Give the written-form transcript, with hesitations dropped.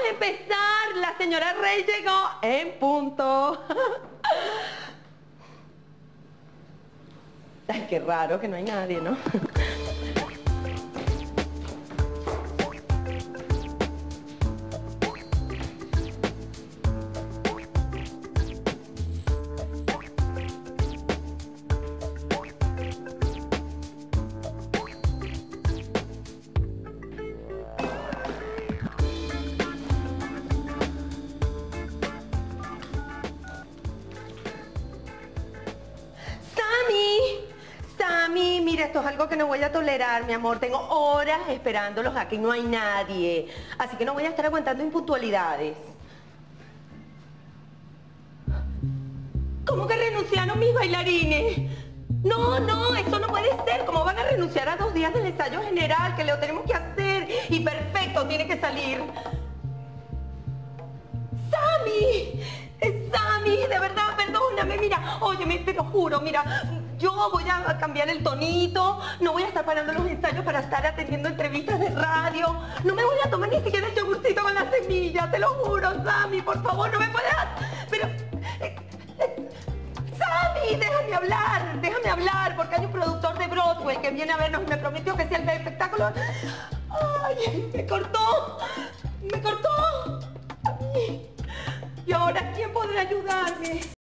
empezar. La señora Rey llegó en punto. Ay, qué raro que no hay nadie, ¿no? Sammy, mira, esto es algo que no voy a tolerar, mi amor. Tengo horas esperándolos aquí, no hay nadie. Así que no voy a estar aguantando impuntualidades. ¿Cómo que renunciaron mis bailarines? No, eso no puede ser. ¿Cómo van a renunciar a 2 días del ensayo general que lo tenemos que hacer? Y perfecto, tiene que salir. Sammy, de verdad, perdóname, mira, óyeme, te lo juro, mira, yo voy a cambiar el tonito, no voy a estar parando los ensayos para estar atendiendo entrevistas de radio, no me voy a tomar ni siquiera el yogurcito con la semilla, te lo juro, Sammy, por favor, no me puedes... Pero... Sammy, déjame hablar, porque hay un productor de Broadway que viene a vernos y me prometió que sea el espectáculo... ¡Ay, me cortó! ¡Y ahora quién podrá ayudarme?